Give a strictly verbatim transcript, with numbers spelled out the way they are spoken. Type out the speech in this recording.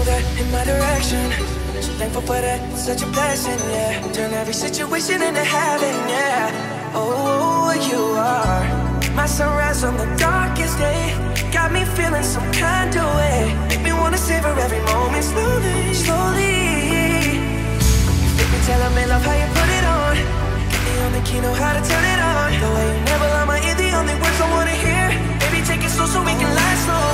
that in my direction. So thankful for that, it's such a blessing, yeah. Turn every situation into heaven, yeah. Oh, you are my sunrise on the darkest day. Got me feeling some kind of way. Make me wanna savor every moment slowly, slowly. You make me tell me love how you put it on. Get me on the key, know how to turn it on. The way you never lie my ear, the only words I wanna hear. Baby, take it slow so we can last long.